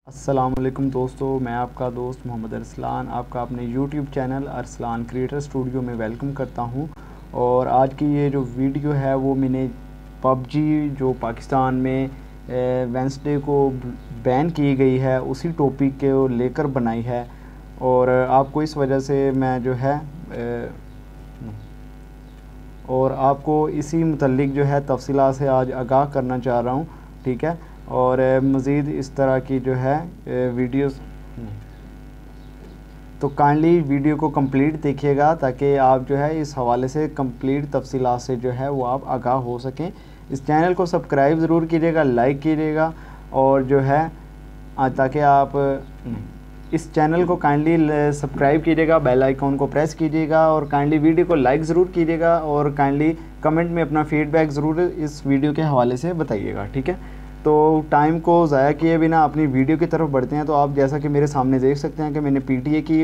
अस्सलामुअलैकुम दोस्तों, मैं आपका दोस्त मोहम्मद अरसलान आपका अपने YouTube channel Arsalan creator studio में वेलकम करता हूं। और आज की ये जो वीडियो है वो मैंने पबजी जो पाकिस्तान में वेंसडे को बैन की गई है उसी टॉपिक के लेकर बनाई है। और आपको इस वजह से मैं जो है और आपको इसी मुतल्लिक जो है तफसीलात से आज आगाह करना चाह रहा हूँ, ठीक है। और मज़ीद इस तरह की जो है वीडियोस तो काइंडली वीडियो को कंप्लीट देखिएगा ताकि आप जो है इस हवाले से कंप्लीट तफसीलात से जो है वो आप आगाह हो सकें। इस चैनल को सब्सक्राइब ज़रूर कीजिएगा, लाइक कीजिएगा और जो है ताकि आप इस चैनल को काइंडली सब्सक्राइब कीजिएगा, बेल आइकॉन को प्रेस कीजिएगा और काइंडली वीडियो को लाइक ज़रूर कीजिएगा और काइंडली कमेंट में अपना फीडबैक ज़रूर इस वीडियो के हवाले से बताइएगा, ठीक है। तो टाइम को ज़ाया किए बिना अपनी वीडियो की तरफ बढ़ते हैं। तो आप जैसा कि मेरे सामने देख सकते हैं कि मैंने पीटीए की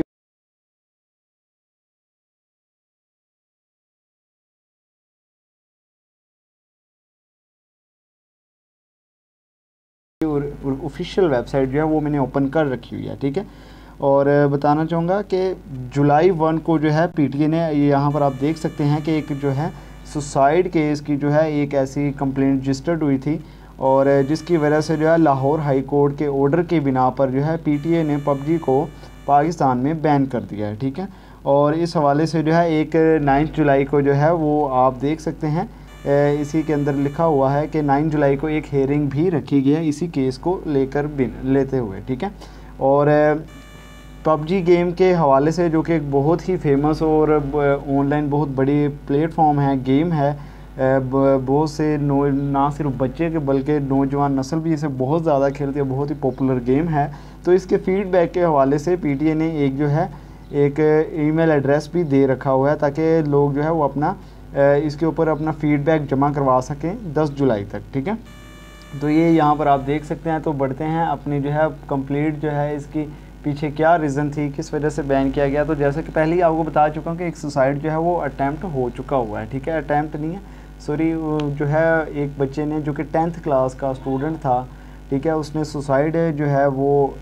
ऑफिशियल वेबसाइट जो है वो मैंने ओपन कर रखी हुई है, ठीक है। और बताना चाहूँगा कि जुलाई 1 को जो है पीटीए ने यहाँ पर आप देख सकते हैं कि एक जो है सुसाइड केस की जो है एक ऐसी कंप्लेंट रजिस्टर्ड हुई थी और जिसकी वजह से जो है लाहौर हाई कोर्ट के ऑर्डर के बिना पर जो है पीटीए ने पबजी को पाकिस्तान में बैन कर दिया है, ठीक है। और इस हवाले से जो है एक 9 जुलाई को जो है वो आप देख सकते हैं इसी के अंदर लिखा हुआ है कि 9 जुलाई को एक हेयरिंग भी रखी गई है इसी केस को लेते हुए, ठीक है। और पबजी गेम के हवाले से जो कि एक बहुत ही फेमस और ऑनलाइन बहुत बड़ी प्लेटफॉर्म है, गेम है, बहुत से ना सिर्फ बच्चे के बल्कि नौजवान नस्ल भी इसे बहुत ज़्यादा खेलती है, बहुत ही पॉपुलर गेम है। तो इसके फीडबैक के हवाले से पीटीए ने एक जो है एक ईमेल एड्रेस भी दे रखा हुआ है ताकि लोग जो है वो अपना इसके ऊपर अपना फीडबैक जमा करवा सकें 10 जुलाई तक, ठीक है। तो ये यहाँ पर आप देख सकते हैं। तो बढ़ते हैं अपनी जो है कंप्लीट जो है इसकी पीछे क्या रीज़न थी, किस वजह से बैन किया गया। तो जैसे कि पहले ही आपको बता चुका हूँ कि एक सुसाइड जो है वो अटैम्प्ट हो चुका हुआ है, ठीक है। अटैम्प्ट नहीं है, सॉरी, जो है एक बच्चे ने जो कि 10th क्लास का स्टूडेंट था, ठीक है, उसने सुसाइड जो है वो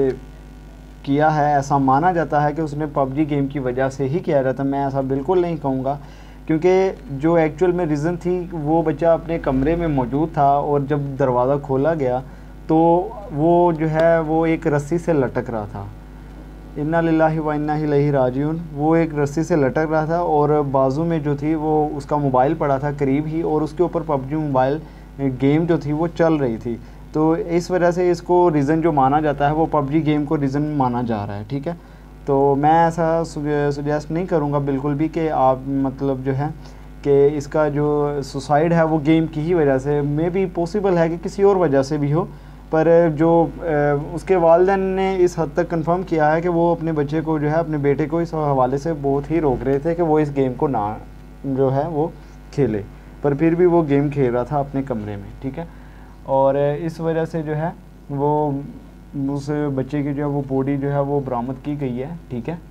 किया है। ऐसा माना जाता है कि उसने पबजी गेम की वजह से ही किया जाता। मैं ऐसा बिल्कुल नहीं कहूँगा क्योंकि जो एक्चुअल में रीज़न थी वो बच्चा अपने कमरे में मौजूद था और जब दरवाज़ा खोला गया तो वो जो है वो एक रस्सी से लटक रहा था। इन्ना लिल्लाहि व इन्ना इलैहि राजिऊन। वो एक रस्सी से लटक रहा था और बाजू में जो थी वो उसका मोबाइल पड़ा था करीब ही और उसके ऊपर पबजी मोबाइल गेम जो थी वो चल रही थी। तो इस वजह से इसको रीज़न जो माना जाता है वो पबजी गेम को रीज़न माना जा रहा है, ठीक है। तो मैं ऐसा सुजेस्ट नहीं करूँगा बिल्कुल भी कि आप मतलब जो है कि इसका जो सुसाइड है वो गेम की ही वजह से, मे बी पॉसिबल है कि किसी और वजह से भी हो, पर जो उसके वालिदैन ने इस हद तक कंफर्म किया है कि वो अपने बच्चे को जो है अपने बेटे को इस हवाले से बहुत ही रोक रहे थे कि वो इस गेम को ना जो है वो खेले, पर फिर भी वो गेम खेल रहा था अपने कमरे में, ठीक है। और इस वजह से जो है वो उस बच्चे की जो है वो बॉडी जो है वो बरामद की गई है, ठीक है।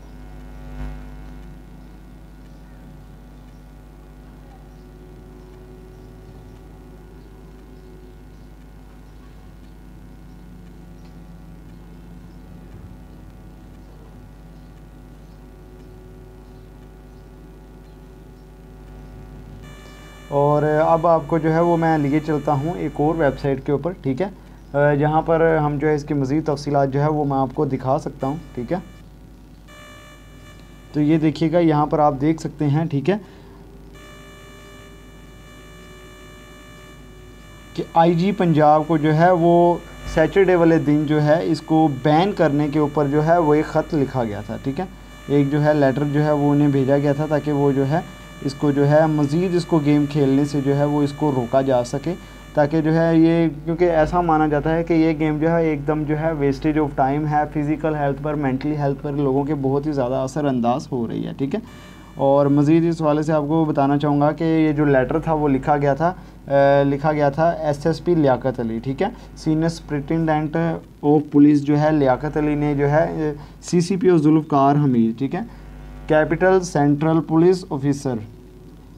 और अब आपको जो है वो मैं लिए चलता हूँ एक और वेबसाइट के ऊपर, ठीक है, जहाँ पर हम जो है इसकी मज़ीद तफसीलात जो है वो मैं आपको दिखा सकता हूँ, ठीक है। तो ये देखिएगा यहाँ पर आप देख सकते हैं, ठीक है, कि आईजी पंजाब को जो है वो सैटरडे वाले दिन जो है इसको बैन करने के ऊपर जो है वो एक ख़त लिखा गया था, ठीक है। एक जो है लेटर जो है वो उन्हें भेजा गया था ताकि वो जो है इसको जो है मज़ीद इसको गेम खेलने से जो है वो इसको रोका जा सके, ताकि जो है ये, क्योंकि ऐसा माना जाता है कि ये गेम जो है एकदम जो है वेस्टेज ऑफ टाइम है, फ़िज़िकल हेल्थ पर, मेंटली हेल्थ पर लोगों के बहुत ही ज़्यादा असरअंदाज हो रही है, ठीक है। और मज़ीद इस वाले से आपको बताना चाहूँगा कि ये जो लेटर था वो लिखा गया था एसएसपी लियाकत अली, ठीक है, सीनियर सुपरिटेंडेंट ऑफ पुलिस जो है लियाकत अली ने जो है सीसीपी और जुल्फ़कार हमीद, ठीक है, capital central police officer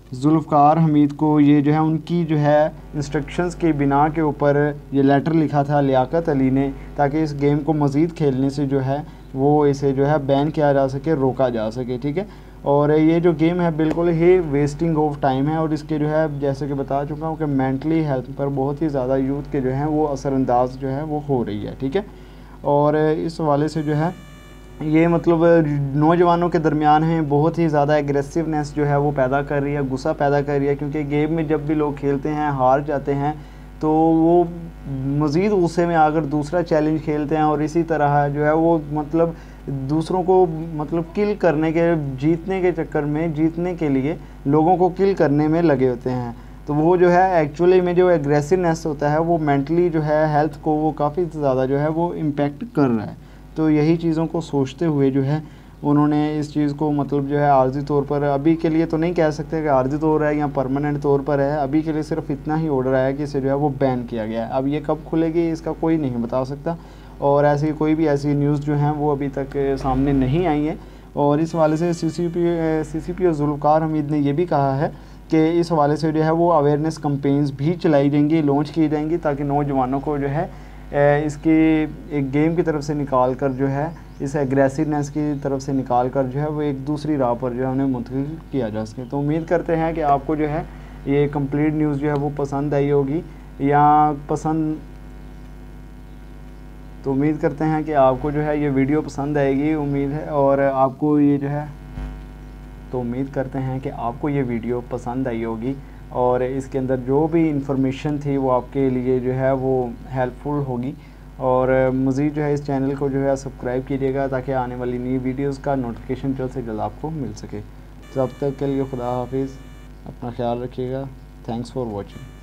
Zulfikar Hamid को ये जो है उनकी जो है इंस्ट्रक्शंस के बिना के ऊपर ये लेटर लिखा था लियाकत अली ने, ताकि इस गेम को मज़ीद खेलने से जो है वो इसे जो है बैन किया जा सके, रोका जा सके, ठीक है। और ये जो गेम है बिल्कुल ही वेस्टिंग ऑफ टाइम है और इसके जो है जैसे कि बता चुका हूँ कि मेंटली हेल्थ पर बहुत ही ज़्यादा यूथ के जो हैं वो असरअंदाज जो है वो हो रही है, ठीक है। और इस हवाले से जो है ये मतलब नौजवानों के दरमियान है बहुत ही ज़्यादा एग्रेसिवनेस जो है वो पैदा कर रही है, गुस्सा पैदा कर रही है, क्योंकि गेम में जब भी लोग खेलते हैं हार जाते हैं तो वो मज़ीद गुस्से में आकर दूसरा चैलेंज खेलते हैं और इसी तरह जो है वो मतलब दूसरों को मतलब किल करने के, जीतने के चक्कर में, जीतने के लिए लोगों को किल करने में लगे होते हैं। तो वो जो है एक्चुअली में जो एग्रेसिवनेस होता है वो मेंटली जो है हेल्थ को वो काफ़ी ज़्यादा जो है वो इम्पेक्ट कर रहा है। तो यही चीज़ों को सोचते हुए जो है उन्होंने इस चीज़ को मतलब जो है आर्जी तौर पर, अभी के लिए तो नहीं कह सकते कि आर्जी तौर है या परमानेंट तौर पर है, अभी के लिए सिर्फ इतना ही ऑर्डर आया कि इसे जो है वो बैन किया गया है। अब ये कब खुलेगी इसका कोई नहीं बता सकता, और ऐसी कोई भी ऐसी न्यूज़ जो हैं वो अभी तक सामने नहीं आई है। और इस हवाले से CCPO जुल्फ़कार हमीद ने ये भी कहा है कि इस हवाले से जो है वो अवेयरनेस कैंपेन्स भी चलाई जाएंगी, लॉन्च की जाएंगी, ताकि नौजवानों को जो है इसकी एक गेम की तरफ से निकाल कर जो है इस एग्रेसिवनेस की तरफ से निकाल कर जो है वो एक दूसरी राह पर जो है उन्हें मुंतकिल किया जा सके। तो उम्मीद करते हैं कि आपको जो है ये कंप्लीट न्यूज़ जो है वो पसंद आई होगी या उम्मीद करते हैं कि आपको जो है ये वीडियो पसंद आएगी, उम्मीद है। और आपको ये जो है उम्मीद करते हैं कि आपको ये वीडियो पसंद आई होगी और इसके अंदर जो भी इंफॉर्मेशन थी वो आपके लिए जो है वो हेल्पफुल होगी। और मज़ीद जो है इस चैनल को जो है सब्सक्राइब कीजिएगा ताकि आने वाली नई वीडियोस का नोटिफिकेशन जल्द से जल्द आपको मिल सके। तब तक के लिए खुदा हाफिज़, अपना ख्याल रखिएगा। Thanks for watching.